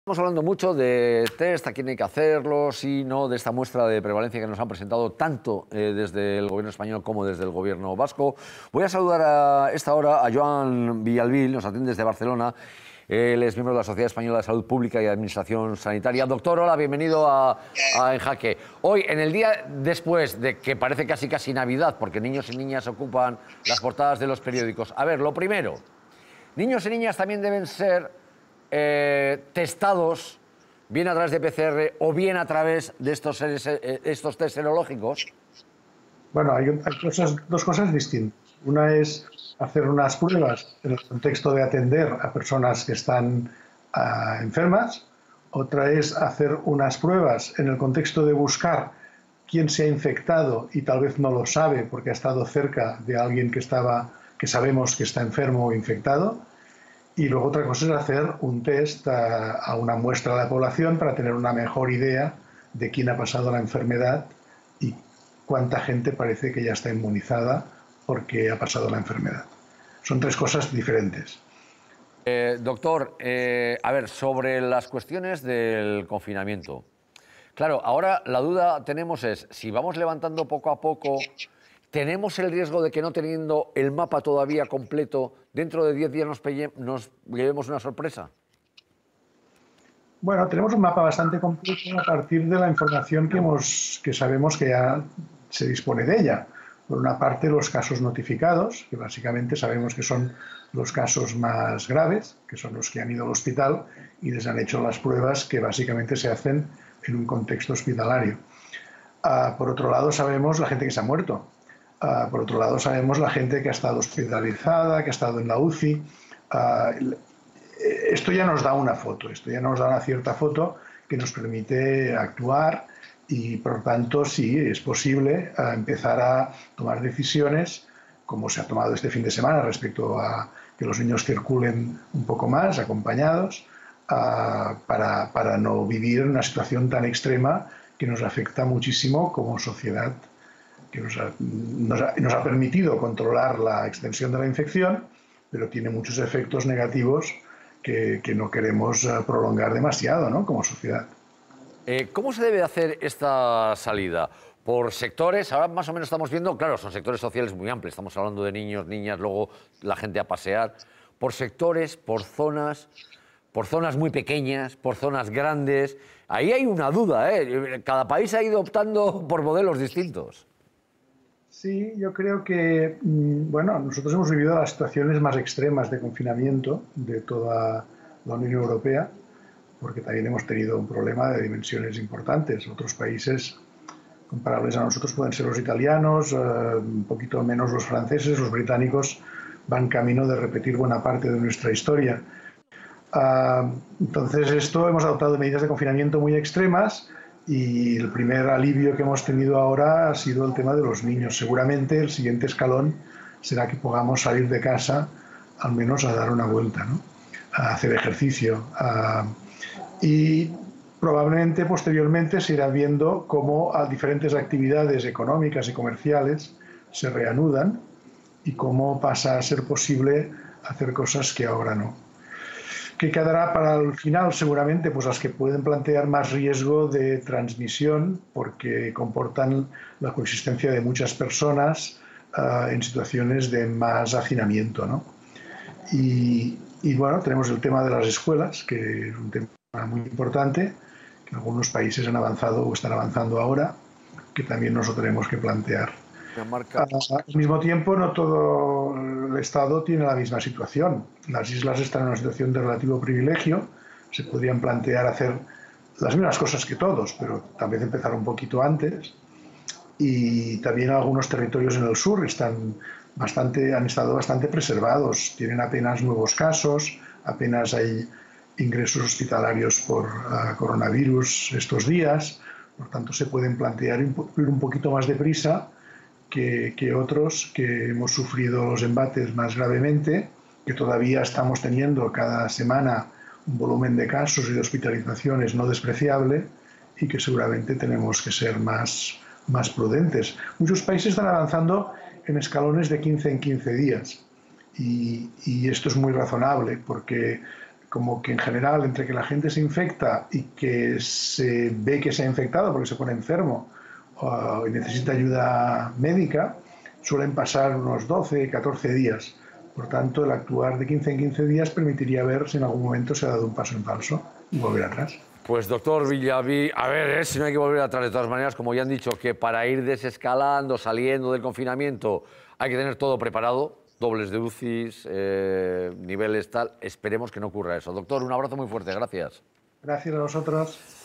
Estamos hablando mucho de test, a quién hay que hacerlos y no de esta muestra de prevalencia que nos han presentado tanto desde el gobierno español como desde el gobierno vasco. Voy a saludar a esta hora a Joan Villalbil, nos atiende desde Barcelona. Él es miembro de la Sociedad Española de Salud Pública y Administración Sanitaria. Doctor, hola, bienvenido a En Jaque. Hoy, en el día después de que parece casi Navidad, porque niños y niñas ocupan las portadas de los periódicos. A ver, lo primero, niños y niñas también deben ser testados bien a través de PCR o bien a través de estos test serológicos. Bueno, hay dos cosas distintas. Una es hacer unas pruebas en el contexto de atender a personas que están enfermas. Otra es hacer unas pruebas en el contexto de buscar quién se ha infectado y tal vez no lo sabe porque ha estado cerca de alguien que sabemos que está enfermo o infectado. Y luego otra cosa es hacer un test a una muestra de la población para tener una mejor idea de quién ha pasado la enfermedad y cuánta gente parece que ya está inmunizada porque ha pasado la enfermedad. Son tres cosas diferentes. Doctor, a ver, sobre las cuestiones del confinamiento. Claro, ahora la duda tenemos es, si vamos levantando poco a poco, ¿tenemos el riesgo de que no teniendo el mapa todavía completo, dentro de 10 días nos llevemos una sorpresa? Bueno, tenemos un mapa bastante completo a partir de la información que sabemos que ya se dispone de ella. Por una parte, los casos notificados, que básicamente sabemos que son los casos más graves, que son los que han ido al hospital y les han hecho las pruebas que básicamente se hacen en un contexto hospitalario. Por otro lado, sabemos la gente que se ha muerto. Por otro lado, sabemos la gente que ha estado hospitalizada, que ha estado en la UCI. Esto ya nos da una foto, esto ya nos da una cierta foto que nos permite actuar y, por tanto, sí, es posible empezar a tomar decisiones, como se ha tomado este fin de semana respecto a que los niños circulen un poco más, acompañados, para no vivir una situación tan extrema que nos afecta muchísimo como sociedad, que nos ha permitido controlar la extensión de la infección, pero tiene muchos efectos negativos que no queremos prolongar demasiado, ¿no?, como sociedad. ¿Cómo se debe hacer esta salida? ¿Por sectores? Ahora más o menos estamos viendo, claro, son sectores sociales muy amplios, estamos hablando de niños, niñas, luego la gente a pasear. ¿Por sectores, por zonas muy pequeñas, por zonas grandes? Ahí hay una duda, ¿eh? Cada país ha ido optando por modelos distintos. Sí, yo creo que, bueno, nosotros hemos vivido las situaciones más extremas de confinamiento de toda la Unión Europea, porque también hemos tenido un problema de dimensiones importantes. Otros países comparables a nosotros pueden ser los italianos, un poquito menos los franceses, los británicos van camino de repetir buena parte de nuestra historia. Entonces, hemos adoptado medidas de confinamiento muy extremas. Y el primer alivio que hemos tenido ahora ha sido el tema de los niños. Seguramente el siguiente escalón será que podamos salir de casa al menos a dar una vuelta, ¿no?, a hacer ejercicio. Y probablemente posteriormente se irá viendo cómo diferentes actividades económicas y comerciales se reanudan y cómo pasa a ser posible hacer cosas que ahora no. ¿Qué quedará para el final? Seguramente pues las que pueden plantear más riesgo de transmisión porque comportan la coexistencia de muchas personas en situaciones de más hacinamiento, ¿no? Y bueno, tenemos el tema de las escuelas, que es un tema muy importante, que algunos países han avanzado o están avanzando ahora, que también nos lo tenemos que plantear. Al mismo tiempo, no todo el Estado tiene la misma situación. Las islas están en una situación de relativo privilegio. Se podrían plantear hacer las mismas cosas que todos, pero tal vez empezar un poquito antes. Y también algunos territorios en el sur han estado bastante preservados. Tienen apenas nuevos casos, apenas hay ingresos hospitalarios por coronavirus estos días. Por tanto, se pueden plantear ir un poquito más deprisa que otros que hemos sufrido los embates más gravemente, que todavía estamos teniendo cada semana un volumen de casos y de hospitalizaciones no despreciable y que seguramente tenemos que ser más prudentes. Muchos países están avanzando en escalones de 15 en 15 días y esto es muy razonable porque como que en general entre que la gente se infecta y que se ve que se ha infectado porque se pone enfermo y necesita ayuda médica, suelen pasar unos 12, 14 días. Por tanto, el actuar de 15 en 15 días permitiría ver si en algún momento se ha dado un paso en falso y volver atrás. Pues doctor Villaví, a ver, si no hay que volver atrás, de todas maneras, como ya han dicho, que para ir desescalando, saliendo del confinamiento, hay que tener todo preparado, dobles de UCIs, niveles tal. Esperemos que no ocurra eso. Doctor, un abrazo muy fuerte, gracias. Gracias a vosotros.